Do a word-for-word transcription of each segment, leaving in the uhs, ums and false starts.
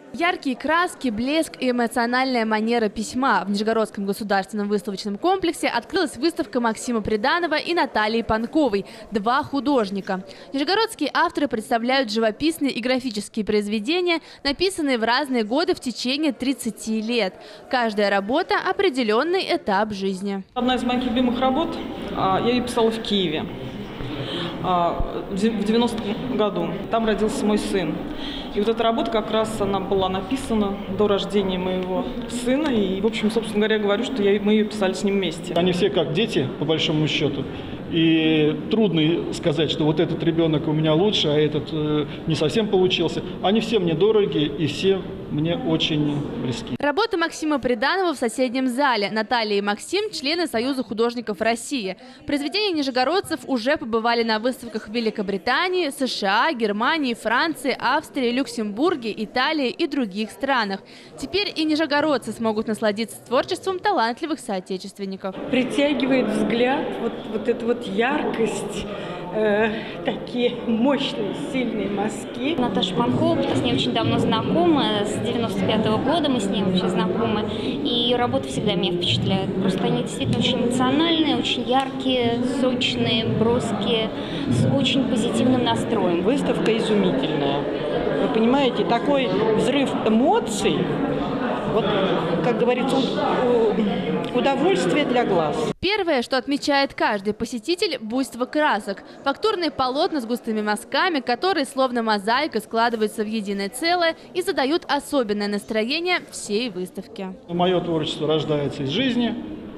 Яркие краски, блеск и эмоциональная манера письма. В Нижегородском государственном выставочном комплексе открылась выставка Максима Приданова и Натальи Панковой «Два художника». Нижегородские авторы представляют живописные и графические произведения, написанные в разные годы в течение тридцати лет. Каждая работа – определенный этап жизни. Одна из моих любимых работ, я ее писала в Киеве в девяностом году. Там родился мой сын. И вот эта работа как раз она была написана до рождения моего сына. И, в общем, собственно говоря, говорю, что я, мы ее писали с ним вместе. Они все как дети, по большому счету. И трудно сказать, что вот этот ребенок у меня лучше, а этот э, не совсем получился. Они все мне дороги и все мне очень близки. Работа Максима Приданова в соседнем зале. Наталья и Максим – члены Союза художников России. Произведения нижегородцев уже побывали на выставках в Великобритании, США, Германии, Франции, Австрии, Люксембурге, Италии и других странах. Теперь и нижегородцы смогут насладиться творчеством талантливых соотечественников. Притягивает взгляд вот, вот эта вот яркость, э, такие мощные, сильные мазки. Наташа Панкова, с ней очень давно знакома, с девяносто пятого года мы с ней вообще знакомы. И ее работы всегда меня впечатляют. Просто они действительно очень эмоциональные, очень яркие, сочные, броские, с очень позитивным настроем. Выставка изумительная. Вы понимаете, такой взрыв эмоций, вот, как говорится, удовольствие для глаз. Первое, что отмечает каждый посетитель – буйство красок. Фактурные полотна с густыми мазками, которые словно мозаика складываются в единое целое и задают особенное настроение всей выставки. Мое творчество рождается из жизни.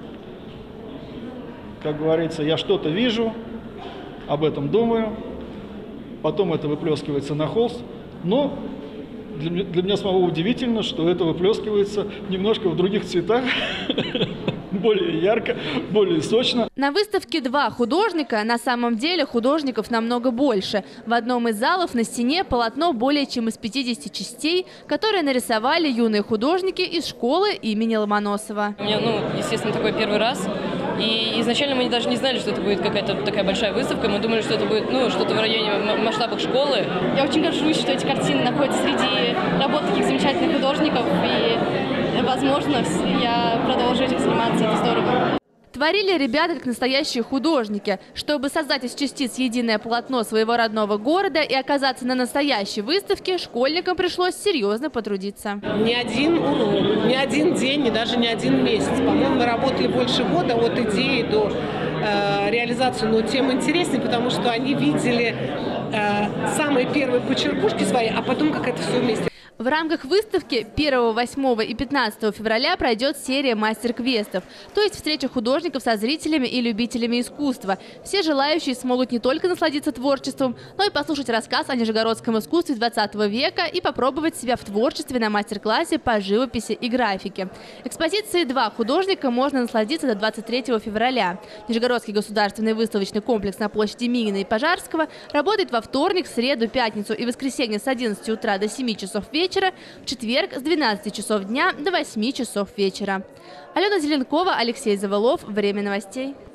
Как говорится, я что-то вижу, об этом думаю, потом это выплескивается на холст. Но для меня самого удивительно, что это выплескивается немножко в других цветах, более ярко, более сочно. На выставке «Два художника» на самом деле художников намного больше. В одном из залов на стене полотно более чем из пятидесяти частей, которые нарисовали юные художники из школы имени Ломоносова. У меня, ну, естественно, такой первый раз. И изначально мы даже не знали, что это будет какая-то такая большая выставка. Мы думали, что это будет, ну, что-то в районе масштабах школы. Я очень горжусь, что эти картины находятся среди работ таких замечательных художников. И, возможно, я продолжу этим заниматься. Это здорово. Творили ребята как настоящие художники. Чтобы создать из частиц единое полотно своего родного города и оказаться на настоящей выставке, школьникам пришлось серьезно потрудиться. Не один урок, не один день, и даже не один месяц. По-моему, мы работали больше года от идеи до э, реализации. Но тем интереснее, потому что они видели э, самые первые почеркушки свои, а потом как это все вместе. В рамках выставки первого, восьмого и пятнадцатого февраля пройдет серия мастер-квестов, то есть встреча художников со зрителями и любителями искусства. Все желающие смогут не только насладиться творчеством, но и послушать рассказ о нижегородском искусстве двадцатого века и попробовать себя в творчестве на мастер-классе по живописи и графике. Экспозиции «Два художника» можно насладиться до двадцать третьего февраля. Нижегородский государственный выставочный комплекс на площади Минина и Пожарского работает во вторник, среду, пятницу и воскресенье с одиннадцати утра до семи часов вечера. В четверг с двенадцати часов дня до восьми часов вечера. Алена Зеленкова, Алексей Завалов. Время новостей.